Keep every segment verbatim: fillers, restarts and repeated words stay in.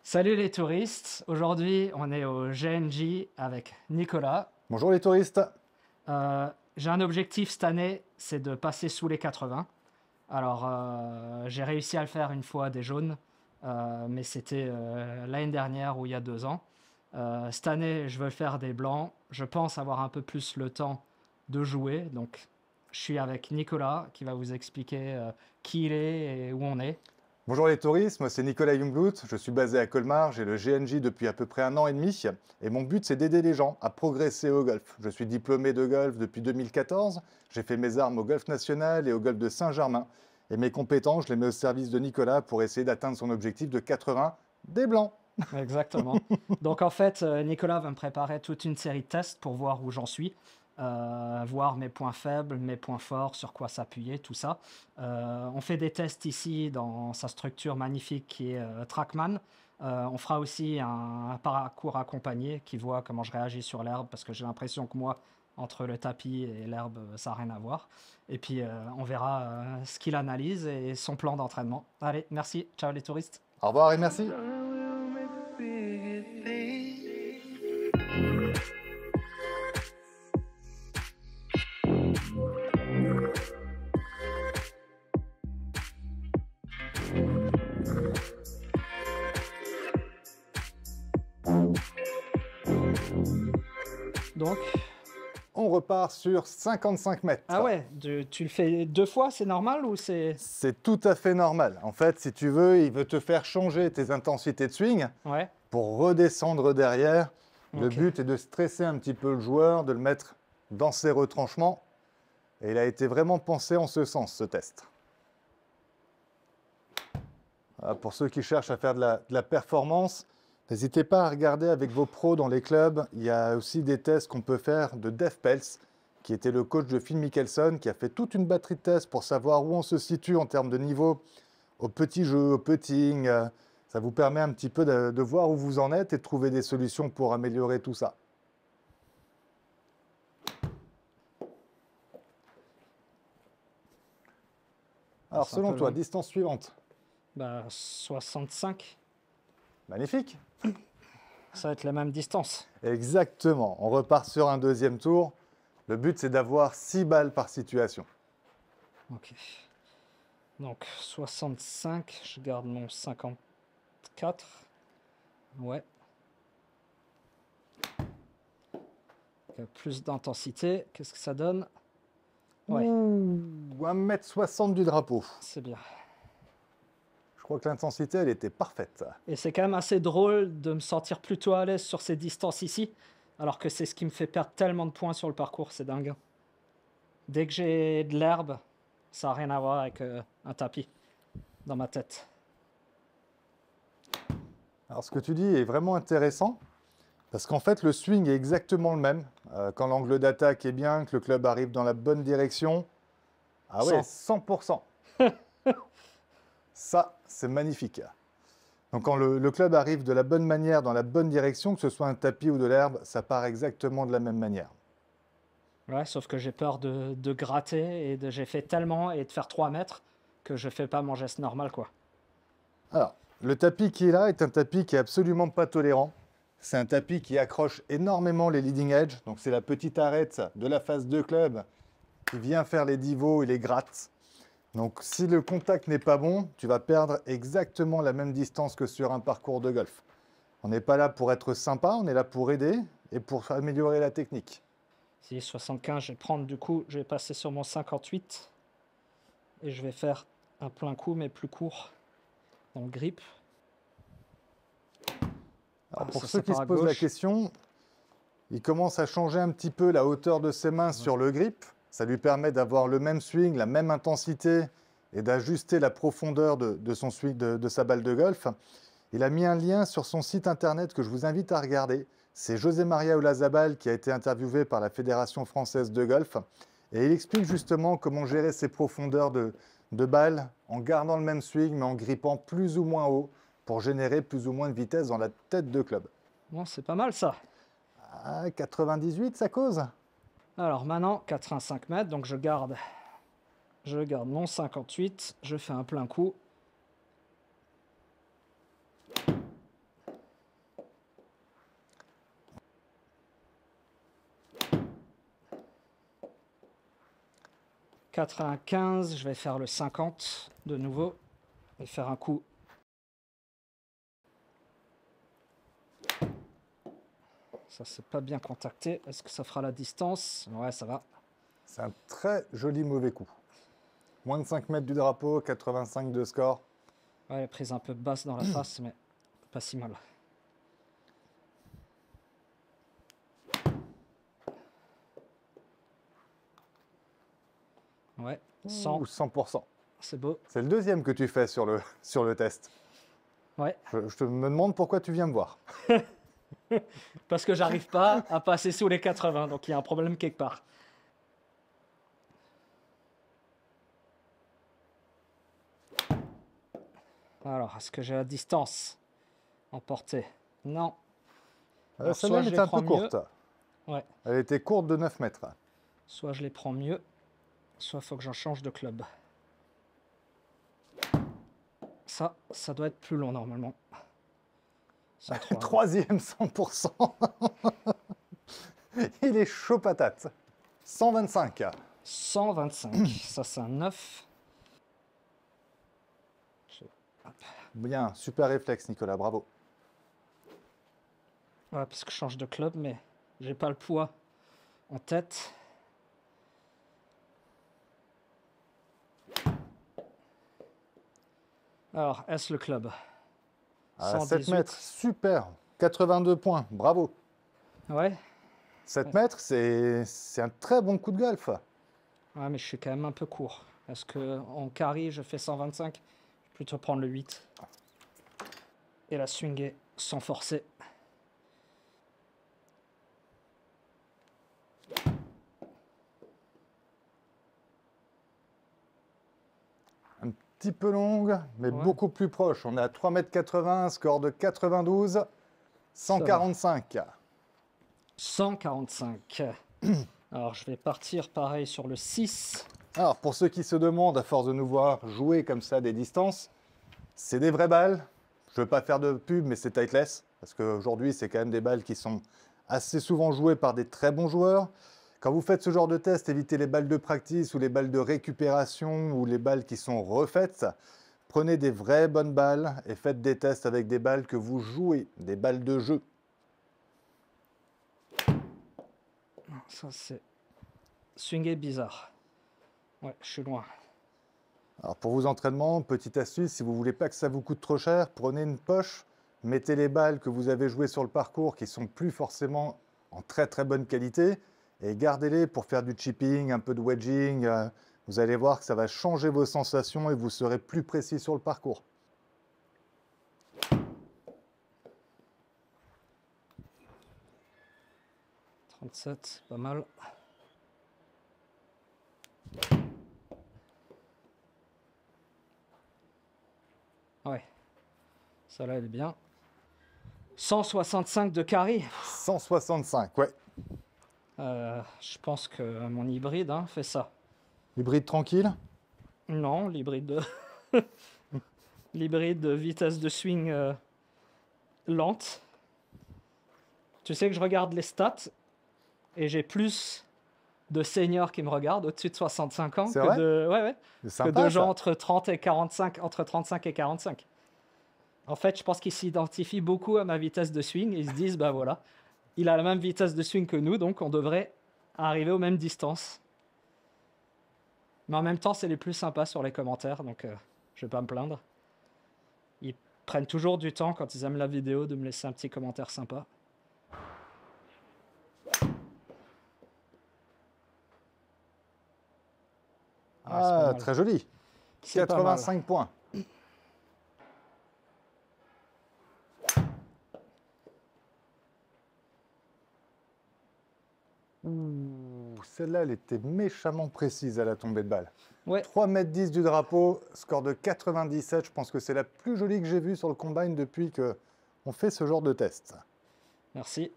Salut les touristes, aujourd'hui on est au G N J avec Nicolas. Bonjour les touristes. Euh, j'ai un objectif cette année, c'est de passer sous les quatre-vingts. Alors euh, j'ai réussi à le faire une fois des jaunes, euh, mais c'était euh, l'année dernière ou il y a deux ans. Euh, cette année je veux faire des blancs, je pense avoir un peu plus le temps de jouer, donc je suis avec Nicolas qui va vous expliquer euh, qui il est et où on est. Bonjour les touristes, moi c'est Nicolas Jungblut, je suis basé à Colmar, j'ai le G N J depuis à peu près un an et demi et mon but c'est d'aider les gens à progresser au golf. Je suis diplômé de golf depuis deux mille quatorze, j'ai fait mes armes au golf national et au golf de Saint-Germain et mes compétences je les mets au service de Nicolas pour essayer d'atteindre son objectif de quatre-vingts des blancs. Exactement. Donc en fait, euh, Nicolas va me préparer toute une série de tests pour voir où j'en suis, euh, voir mes points faibles, mes points forts, sur quoi s'appuyer, tout ça. Euh, on fait des tests ici dans sa structure magnifique qui est euh, Trackman. Euh, on fera aussi un, un parcours accompagné qui voit comment je réagis sur l'herbe parce que j'ai l'impression que moi, entre le tapis et l'herbe, ça n'a rien à voir. Et puis euh, on verra euh, ce qu'il analyse et son plan d'entraînement. Allez, merci. Ciao les touristes. Au revoir et merci. Donc, On repart sur cinquante-cinq mètres. ah ouais, de- tu le fais deux fois, c'est normal ou c'est... C'est tout à fait normal. En fait, si tu veux, il veut te faire changer tes intensités de swing Ouais, pour redescendre derrière. Le ok. but est de stresser un petit peu le joueur, de le mettre dans ses retranchements. Et il a été vraiment pensé en ce sens, ce test. Voilà, pour ceux qui cherchent à faire de la, de la performance, n'hésitez pas à regarder avec vos pros dans les clubs. Il y a aussi des tests qu'on peut faire de Dave Pelz, qui était le coach de Phil Mickelson, qui a fait toute une batterie de tests pour savoir où on se situe en termes de niveau au petit jeu, au putting. Euh, Ça vous permet un petit peu de, de voir où vous en êtes et de trouver des solutions pour améliorer tout ça. Alors, C'est un selon peu toi, long. distance suivante. Bah, soixante-cinq, Magnifique. ça va être la même distance. Exactement. On repart sur un deuxième tour. Le but, c'est d'avoir six balles par situation. Ok. Donc, soixante-cinq, je garde mon cinquante-quatre. Ouais. Ok, plus d'intensité, qu'est-ce que ça donne? Ouais, Ouh, un mètre soixante du drapeau. c'est bien. Je crois que l'intensité, elle était parfaite. Et c'est quand même assez drôle de me sentir plutôt à l'aise sur ces distances ici, alors que c'est ce qui me fait perdre tellement de points sur le parcours, c'est dingue. Dès que j'ai de l'herbe, ça n'a rien à voir avec euh, un tapis dans ma tête. Alors, ce que tu dis est vraiment intéressant, parce qu'en fait, le swing est exactement le même. Euh, quand l'angle d'attaque est bien, que le club arrive dans la bonne direction, ah ouais, cent. cent pour cent. Ça, c'est magnifique. Donc, quand le, le club arrive de la bonne manière, dans la bonne direction, que ce soit un tapis ou de l'herbe, ça part exactement de la même manière. Ouais, sauf que j'ai peur de, de gratter et de, j'ai fait tellement et de faire trois mètres que je fais pas mon geste normal, quoi. Alors, le tapis qui est là est un tapis qui est absolument pas tolérant. C'est un tapis qui accroche énormément les leading edge. Donc, c'est la petite arête de la phase de club qui vient faire les divots et les grattes. Donc, si le contact n'est pas bon, tu vas perdre exactement la même distance que sur un parcours de golf. On n'est pas là pour être sympa, on est là pour aider et pour améliorer la technique. Si soixante-quinze, je vais prendre du coup, je vais passer sur mon cinquante-huit et je vais faire un plein coup mais plus court dans le grip. Alors, Ah, pour ça, ceux ça qui part se à posent la gauche. question, il commence à changer un petit peu la hauteur de ses mains sur le grip. Ça lui permet d'avoir le même swing, la même intensité et d'ajuster la profondeur de, de son swing, de, de sa balle de golf. Il a mis un lien sur son site internet que je vous invite à regarder. C'est José María Olazabal qui a été interviewé par la Fédération française de golf. Et il explique justement comment gérer ses profondeurs de, de balle en gardant le même swing mais en grippant plus ou moins haut pour générer plus ou moins de vitesse dans la tête de club. Bon, c'est pas mal ça. Ah, quatre-vingt-dix-huit, ça cause? Alors maintenant, quatre-vingt-cinq mètres, donc je garde, je garde mon cinquante-huit, je fais un plein coup. quatre-vingt-quinze, je vais faire le cinquante de nouveau et faire un coup. Ça, c'est pas bien contacté. Est-ce que ça fera la distance? Ouais, ça va. C'est un très joli mauvais coup. Moins de cinq mètres du drapeau, quatre-vingt-cinq de score. Ouais, prise un peu basse dans la face, mais pas si mal. Ouais, cent. Ouh, cent pour cent. C'est beau. C'est le deuxième que tu fais sur le, sur le test. Ouais. Je, je te me demande pourquoi tu viens me voir. Parce que j'arrive pas à passer sous les quatre-vingts, donc il y a un problème quelque part. Alors, est-ce que j'ai la distance en portée? Non. Euh, Celle-là, elle était un peu courte. Ouais. Elle était courte de neuf mètres. Soit je les prends mieux, soit il faut que j'en change de club. Ça, ça doit être plus long normalement. cent trois. Troisième cent pour cent. Il est chaud patate. cent vingt-cinq. cent vingt-cinq. Ça, c'est un neuf. Bien, super réflexe, Nicolas, bravo. Ouais, parce que je change de club, mais j'ai pas le poids en tête. Alors, est-ce le club? À sept mètres, super. quatre-vingt-deux points, bravo. Ouais. sept mètres, c'est un très bon coup de golf. Ouais, mais je suis quand même un peu court. Est-ce qu'en carry, je fais cent vingt-cinq? Je vais plutôt prendre le huit. Et la swinguer sans forcer. Un petit peu longue, mais ouais, beaucoup plus proche. On est à trois mètres quatre-vingts, score de quatre-vingt-douze, cent quarante-cinq. cent quarante-cinq. Alors, je vais partir pareil sur le six. Alors, pour ceux qui se demandent, à force de nous voir jouer comme ça des distances, c'est des vraies balles. Je ne veux pas faire de pub, mais c'est Titleist, parce qu'aujourd'hui, c'est quand même des balles qui sont assez souvent jouées par des très bons joueurs. Quand vous faites ce genre de test, évitez les balles de practice ou les balles de récupération ou les balles qui sont refaites. Prenez des vraies bonnes balles et faites des tests avec des balles que vous jouez, des balles de jeu. Ça, c'est swingé bizarre. Ouais, je suis loin. Alors pour vos entraînements, petite astuce, si vous ne voulez pas que ça vous coûte trop cher, prenez une poche, mettez les balles que vous avez jouées sur le parcours qui sont plus forcément en très très bonne qualité et gardez-les pour faire du chipping, un peu de wedging. Vous allez voir que ça va changer vos sensations et vous serez plus précis sur le parcours. trente-sept, pas mal. Ouais, ça là, elle est bien. cent soixante-cinq de carry. cent soixante-cinq, ouais. Euh, je pense que mon hybride hein, fait ça. Hybride tranquille? Non, l'hybride de... l'hybride de vitesse de swing euh, lente. Tu sais que je regarde les stats et j'ai plus de seniors qui me regardent au-dessus de soixante-cinq ans que, vrai de... Ouais, ouais, sympa, que de gens ça. entre trente et quarante-cinq, entre trente-cinq et quarante-cinq. En fait, je pense qu'ils s'identifient beaucoup à ma vitesse de swing et ils se disent, bah voilà, il a la même vitesse de swing que nous, donc on devrait arriver aux mêmes distances. Mais en même temps, c'est les plus sympas sur les commentaires, donc euh, je vais pas me plaindre. Ils prennent toujours du temps, quand ils aiment la vidéo, de me laisser un petit commentaire sympa. Ah, très joli. quatre-vingt-cinq points. Celle-là, elle était méchamment précise à la tombée de balle. Ouais. trois mètres dix du drapeau, score de quatre-vingt-dix-sept. Je pense que c'est la plus jolie que j'ai vue sur le combine depuis qu'on fait ce genre de test. Merci.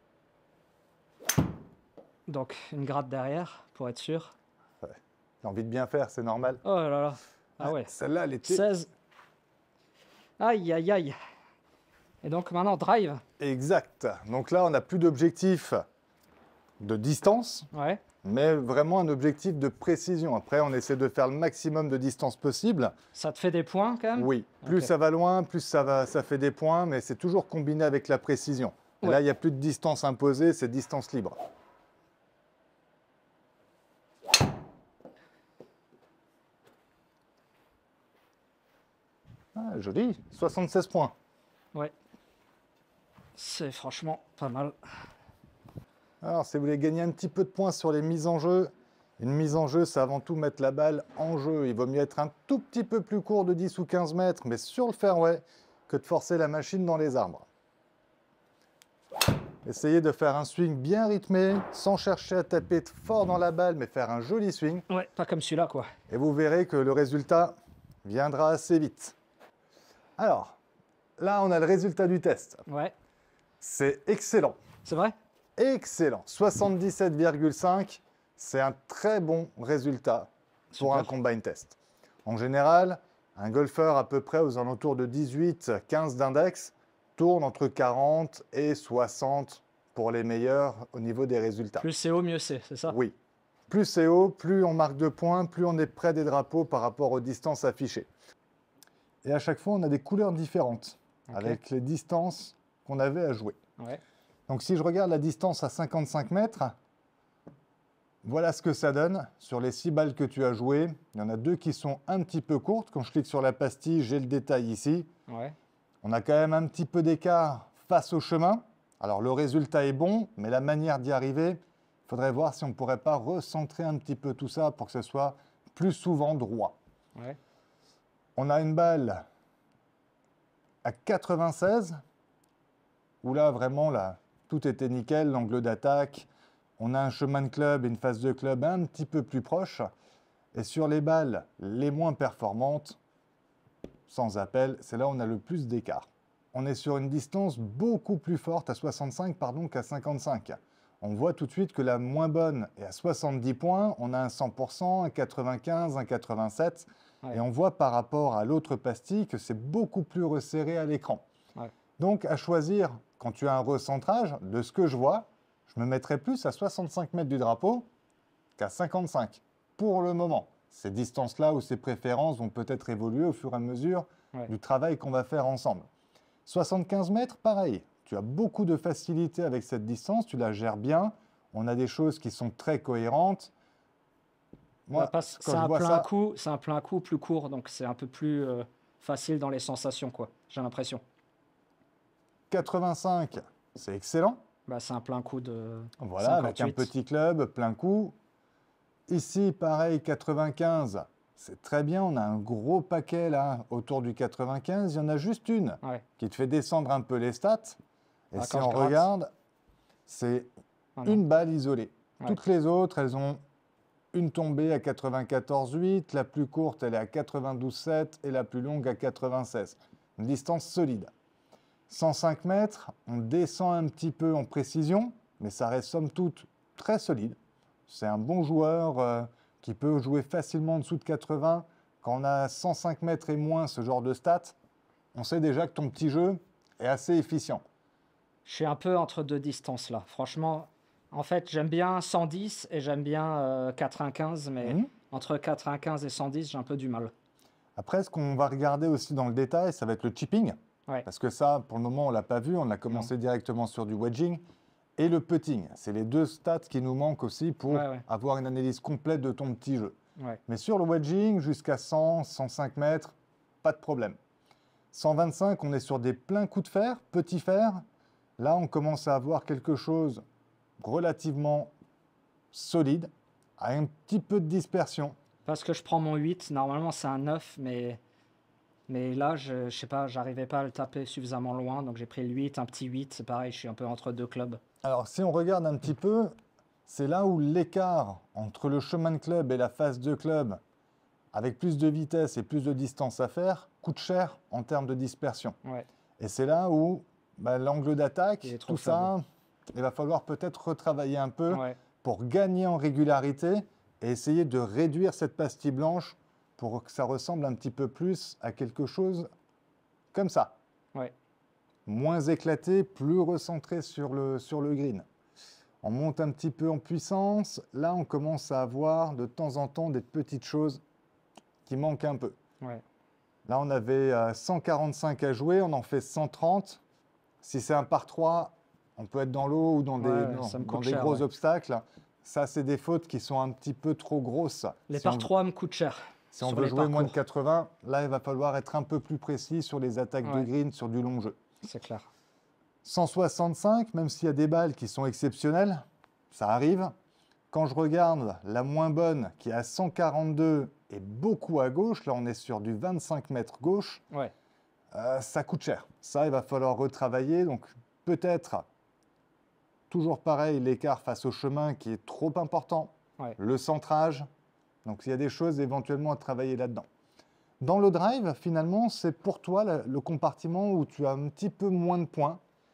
Donc, une gratte derrière, pour être sûr. Ouais. J'ai envie de bien faire, c'est normal. Oh là là. Ah ouais. Celle-là, elle était... seize. Aïe, aïe, aïe. Et donc, maintenant, drive. Exact. Donc là, on n'a plus d'objectif de distance, Ouais. mais vraiment un objectif de précision. Après, on essaie de faire le maximum de distance possible. Ça te fait des points quand même? Oui, plus Ok. ça va loin, plus ça, va, ça fait des points, mais c'est toujours combiné avec la précision. Et Ouais. là, il n'y a plus de distance imposée, c'est distance libre. Ah, joli, soixante-seize points. Ouais. C'est franchement pas mal. Alors, si vous voulez gagner un petit peu de points sur les mises en jeu, une mise en jeu, c'est avant tout mettre la balle en jeu. Il vaut mieux être un tout petit peu plus court de dix ou quinze mètres, mais sur le fairway, que de forcer la machine dans les arbres. Essayez de faire un swing bien rythmé, sans chercher à taper fort dans la balle, mais faire un joli swing. Ouais, pas comme celui-là, quoi. Et vous verrez que le résultat viendra assez vite. Alors, là, on a le résultat du test. Ouais. C'est excellent. C'est vrai? Excellent. soixante-dix-sept virgule cinq, c'est un très bon résultat pour Super. un combine test. En général, un golfeur à peu près aux alentours de dix-huit à quinze d'index tourne entre quarante et soixante pour les meilleurs au niveau des résultats. Plus c'est haut, mieux c'est, c'est ça? Oui. Plus c'est haut, plus on marque de points, plus on est près des drapeaux par rapport aux distances affichées. Et à chaque fois, on a des couleurs différentes Ok. avec les distances qu'on avait à jouer. Ouais. Donc si je regarde la distance à cinquante-cinq mètres, voilà ce que ça donne sur les six balles que tu as jouées. Il y en a deux qui sont un petit peu courtes. Quand je clique sur la pastille, j'ai le détail ici. Ouais. On a quand même un petit peu d'écart face au chemin. Alors le résultat est bon, mais la manière d'y arriver, il faudrait voir si on ne pourrait pas recentrer un petit peu tout ça pour que ce soit plus souvent droit. Ouais. On a une balle à quatre-vingt-seize, où là vraiment là, tout était nickel, l'angle d'attaque. On a un chemin de club et une face de club un petit peu plus proche. Et sur les balles les moins performantes, sans appel, c'est là où on a le plus d'écart. On est sur une distance beaucoup plus forte à soixante-cinq pardon, qu'à cinquante-cinq. On voit tout de suite que la moins bonne est à soixante-dix points, on a un cent pour cent, un quatre-vingt-quinze, un quatre-vingt-sept. Ouais. Et on voit par rapport à l'autre pastille que c'est beaucoup plus resserré à l'écran. Ouais. Donc à choisir, quand tu as un recentrage, de ce que je vois, je me mettrais plus à soixante-cinq mètres du drapeau qu'à cinquante-cinq, pour le moment. Ces distances-là ou ces préférences vont peut-être évoluer au fur et à mesure Ouais. du travail qu'on va faire ensemble. soixante-quinze mètres, pareil. Tu as beaucoup de facilité avec cette distance, tu la gères bien. On a des choses qui sont très cohérentes. Moi, Bah, parce que quand c'est je un vois plein ça, coup, c'est un plein coup plus court, donc c'est un peu plus euh, facile dans les sensations, quoi. J'ai l'impression. quatre-vingt-cinq, c'est excellent. Bah, c'est un plein coup de Voilà, avec un cinquante-huit. petit club, plein coup. Ici, pareil, quatre-vingt-quinze, c'est très bien. On a un gros paquet là, autour du quatre-vingt-quinze. Il y en a juste une Ouais. qui te fait descendre un peu les stats. Et Ah, si quand je on gratte. regarde, c'est Ah non. une balle isolée. Ouais. Toutes les autres, elles ont une tombée à quatre-vingt-quatorze virgule huit. La plus courte, elle est à quatre-vingt-douze virgule sept et la plus longue à quatre-vingt-seize. Une distance solide. cent cinq mètres, on descend un petit peu en précision, mais ça reste somme toute très solide. C'est un bon joueur euh, qui peut jouer facilement en dessous de quatre-vingts. Quand on a cent cinq mètres et moins ce genre de stats, on sait déjà que ton petit jeu est assez efficient. Je suis un peu entre deux distances là. Franchement, en fait, j'aime bien cent dix et j'aime bien euh, quatre-vingt-quinze, mais Mhm. entre quatre-vingt-quinze et cent dix, j'ai un peu du mal. Après, ce qu'on va regarder aussi dans le détail, ça va être le chipping. Ouais. Parce que ça, pour le moment, on ne l'a pas vu. On a commencé directement sur du wedging. Et le putting. C'est les deux stats qui nous manquent aussi pour Ouais, ouais. avoir une analyse complète de ton petit jeu. Ouais. Mais sur le wedging, jusqu'à cent, cent cinq mètres, pas de problème. cent vingt-cinq, on est sur des pleins coups de fer, petits fer. Là, on commence à avoir quelque chose relativement solide, à un petit peu de dispersion. Parce que je prends mon huit, normalement c'est un neuf, mais, mais là, je, je sais pas, j'arrivais pas à le taper suffisamment loin, donc j'ai pris le huit, un petit huit, c'est pareil, je suis un peu entre deux clubs. Alors, si on regarde un petit peu, c'est là où l'écart entre le chemin de club et la face de club, avec plus de vitesse et plus de distance à faire, coûte cher en termes de dispersion. Ouais. Et c'est là où bah, l'angle d'attaque, Il est trop tout ça, il va falloir peut-être retravailler un peu Ouais. pour gagner en régularité et essayer de réduire cette pastille blanche pour que ça ressemble un petit peu plus à quelque chose comme ça. Ouais. Moins éclaté, plus recentré sur le, sur le green. On monte un petit peu en puissance. Là, on commence à avoir de temps en temps des petites choses qui manquent un peu. Ouais. Là, on avait euh, cent quarante-cinq à jouer, on en fait cent trente. Si c'est un par trois, on peut être dans l'eau ou dans des, Ouais, non, ça me dans coûte des cher, gros ouais. obstacles. Ça, c'est des fautes qui sont un petit peu trop grosses. Les Si par on, trois me coûtent cher si on sur veut les jouer moins de parcours. quatre-vingts, là, il va falloir être un peu plus précis sur les attaques de Ouais, green, sur du long jeu. c'est clair. cent soixante-cinq, même s'il y a des balles qui sont exceptionnelles, ça arrive. Quand je regarde la moins bonne, qui est à cent quarante-deux et beaucoup à gauche, là on est sur du vingt-cinq mètres gauche, Ouais, euh, ça coûte cher. Ça, il va falloir retravailler. Donc peut-être, toujours pareil, l'écart face au chemin qui est trop important, ouais. le centrage. Donc il y a des choses éventuellement à travailler là-dedans. Dans le drive, finalement, c'est pour toi le, le compartiment où tu as un petit peu moins de points.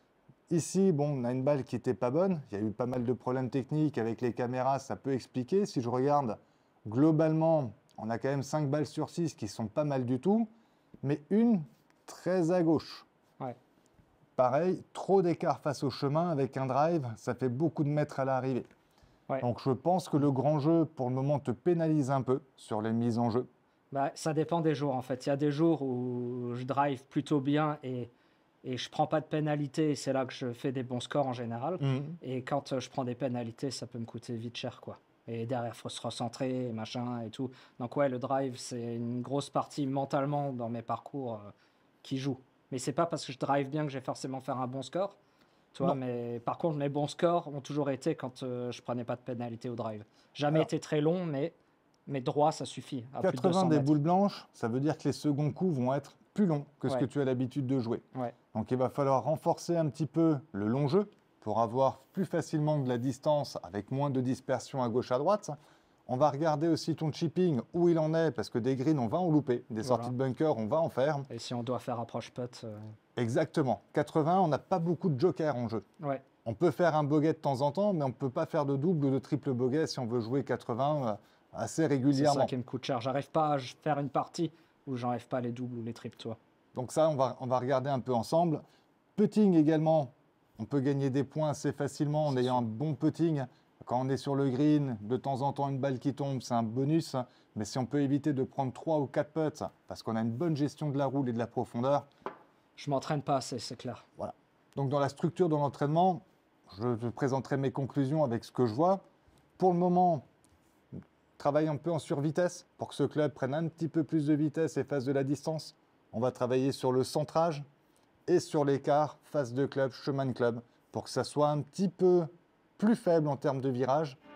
Ici, bon, on a une balle qui n'était pas bonne. Il y a eu pas mal de problèmes techniques avec les caméras, ça peut expliquer. Si je regarde, globalement, on a quand même cinq balles sur six qui sont pas mal du tout, mais une très à gauche. Ouais. Pareil, trop d'écart face au chemin avec un drive, ça fait beaucoup de mètres à l'arrivée. Ouais. Donc je pense que le grand jeu, pour le moment, te pénalise un peu sur les mises en jeu. Bah, ça dépend des jours en fait. Il y a des jours où je drive plutôt bien et, et je prends pas de pénalité et c'est là que je fais des bons scores en général. Mhm. Et quand euh, je prends des pénalités, ça peut me coûter vite cher quoi. Et derrière, faut se recentrer, et machin et tout. Donc ouais, le drive, c'est une grosse partie mentalement dans mes parcours euh, qui joue. Mais c'est pas parce que je drive bien que je vais forcément faire un bon score, tu vois. Non. Mais par contre, mes bons scores ont toujours été quand euh, je prenais pas de pénalité au drive. Jamais Alors, été très long, mais mais droit, ça suffit à plus de quatre-vingts deux cents des mètres. boules blanches, ça veut dire que les seconds coups vont être plus longs que ce que Ouais, tu as l'habitude de jouer. ouais, Donc il va falloir renforcer un petit peu le long jeu pour avoir plus facilement de la distance avec moins de dispersion à gauche à droite. On va regarder aussi ton chipping, où il en est, parce que des greens, on va en louper. Des sorties voilà. de bunker, on va en faire. Et si on doit faire approche putt, euh, Exactement. quatre-vingts, on n'a pas beaucoup de jokers en jeu. ouais, On peut faire un bogey de temps en temps, mais on ne peut pas faire de double ou de triple bogey si on veut jouer quatre-vingts euh, assez c'est ça régulièrement. qui me coûte cher. J'arrive pas à faire une partie où j'enlève pas les doubles ou les triples, toi. Donc ça, on va, on va regarder un peu ensemble. Putting également, on peut gagner des points assez facilement en C'est ayant sûr. un bon putting. Quand on est sur le green, de temps en temps, une balle qui tombe, c'est un bonus. Mais si on peut éviter de prendre trois ou quatre putts, parce qu'on a une bonne gestion de la roule et de la profondeur, Je m'entraîne pas assez, c'est clair. voilà. Donc dans la structure de l'entraînement, je te présenterai mes conclusions avec ce que je vois. Pour le moment, travaille un peu en survitesse pour que ce club prenne un petit peu plus de vitesse et fasse de la distance. On va travailler sur le centrage et sur l'écart face de club, chemin de club, pour que ça soit un petit peu plus faible en termes de virage